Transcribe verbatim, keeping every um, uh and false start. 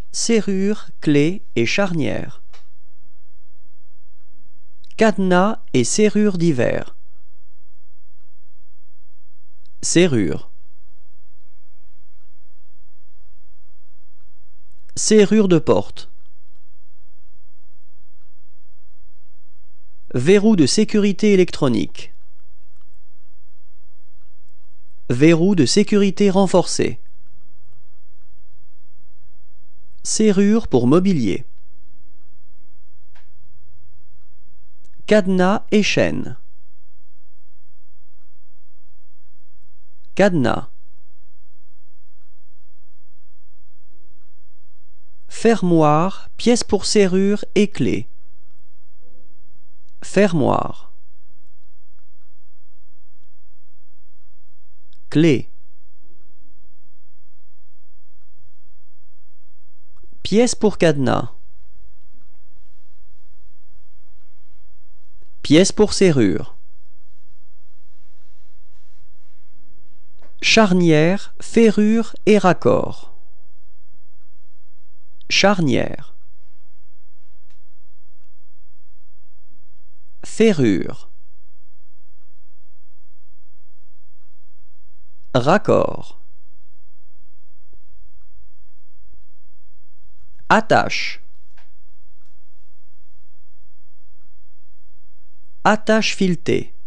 serrure, clé et charnière. Cadenas et serrure divers. Serrure. Serrure de porte. Verrou de sécurité électronique. Verrou de sécurité renforcé. Serrure pour mobilier. Cadenas et chaîne. Cadenas. Fermoir, pièce pour serrure et clé. Fermoir. Clé. Pièce pour cadenas. Pièce pour serrure. Charnière, ferrure et raccord. Charnière. Ferrure. Raccord. Attache. Attache filetée.